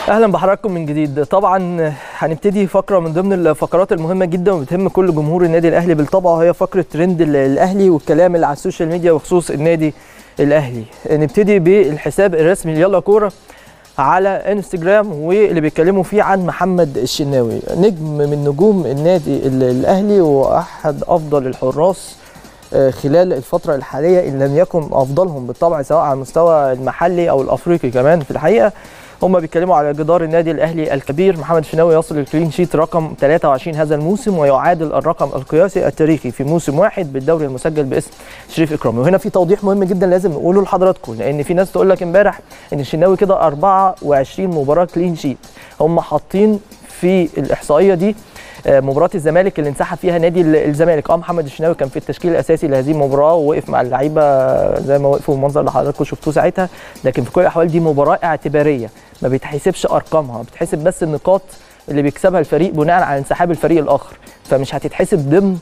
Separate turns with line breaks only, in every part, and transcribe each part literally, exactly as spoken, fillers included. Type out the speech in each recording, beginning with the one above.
اهلا بحضراتكم من جديد. طبعا هنبتدي فقره من ضمن الفقرات المهمه جدا وبتهم كل جمهور النادي الاهلي بالطبع، وهي فقره ترند الاهلي والكلام اللي على السوشيال ميديا بخصوص النادي الاهلي. نبتدي بالحساب الرسمي يلا كوره على انستجرام، واللي بيتكلموا فيه عن محمد الشناوي، نجم من نجوم النادي الاهلي واحد افضل الحراس خلال الفتره الحاليه ان لم يكن افضلهم بالطبع، سواء على المستوى المحلي او الافريقي كمان. في الحقيقه هم بيتكلموا على جدار النادي الاهلي الكبير. محمد الشناوي يصل الكلين شيت رقم ثلاثة وعشرين هذا الموسم، ويعادل الرقم القياسي التاريخي في موسم واحد بالدوري المسجل باسم شريف اكرامي. وهنا في توضيح مهم جدا لازم نقوله لحضراتكم، لان في ناس تقول لك امبارح ان الشناوي كده أربعة وعشرين مباراه كلين شيت. هم حاطين في الاحصائيه دي مباراه الزمالك اللي انسحب فيها نادي الزمالك. اه محمد الشناوي كان في التشكيل الاساسي لهذه المباراه ووقف مع اللعيبه زي ما وقفوا المنظر اللي حضراتكم شفتوه ساعتها، لكن في كل الاحوال دي مباراه اعتباريه ما بيتحسبش ارقامها، بتحسب بس النقاط اللي بيكسبها الفريق بناء على انسحاب الفريق الاخر، فمش هتتحسب ضمن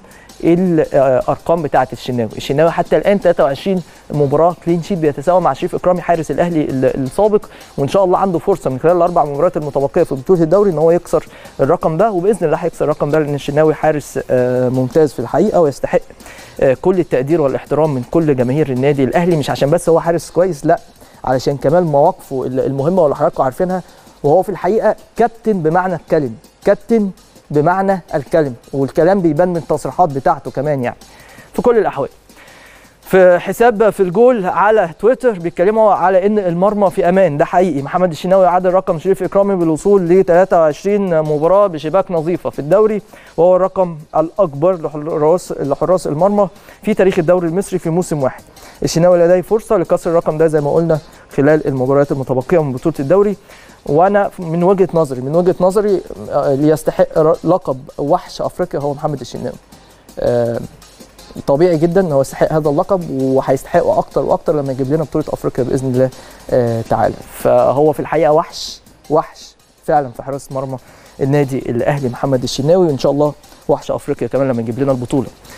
الارقام بتاعه الشناوي. الشناوي حتى الان ثلاثة وعشرين مباراه كلين شيت، بيتساوى مع شريف اكرامي حارس الاهلي السابق، وان شاء الله عنده فرصه من خلال الاربع مباريات المتبقيه في بطوله الدوري ان هو يكسر الرقم ده، وباذن الله هيكسر الرقم ده، لان الشناوي حارس ممتاز في الحقيقه ويستحق كل التقدير والاحترام من كل جماهير النادي الاهلي، مش عشان بس هو حارس كويس، لا علشان كمان مواقفه المهمه واللي حضراتكم عارفينها، وهو في الحقيقه كابتن بمعنى الكلمه، كابتن بمعنى الكلمه، والكلام بيبان من التصريحات بتاعته كمان. يعني في كل الاحوال في حساب في الجول على تويتر بيتكلموا على ان المرمى في امان، ده حقيقي. محمد الشناوي عادل رقم شريف اكرامي بالوصول ل ثلاثة وعشرين مباراه بشباك نظيفه في الدوري، وهو الرقم الاكبر لحراس لحراس المرمى في تاريخ الدوري المصري في موسم واحد. الشناوي لديه فرصه لكسر الرقم ده زي ما قلنا خلال المباريات المتبقيه من بطوله الدوري، وانا من وجهه نظري من وجهه نظري اللي يستحق لقب وحش افريقيا هو محمد الشناوي. طبيعي جدا ان هو يستحق هذا اللقب، وهيستحقه اكتر واكتر لما يجيب لنا بطوله افريقيا باذن الله تعالى. فهو في الحقيقه وحش وحش فعلا في حراسه مرمى النادي الاهلي محمد الشناوي، وان شاء الله وحش افريقيا كمان لما يجيب لنا البطوله.